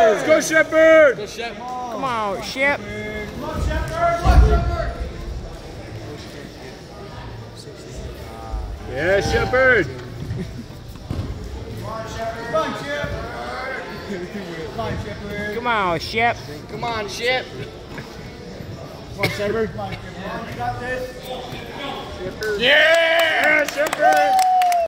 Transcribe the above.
Let's go, Shepherd! Go, Shep. Come on, Shep. Come on, Shepherd. Yeah, Shepherd! Come on, Shepherd. Come on, Shep. Come on, Shepherd. Come on, Shep. Come on, Shep. Come on, Shepherd. Come on, Shepherd. You got this. Yeah, Shepherd!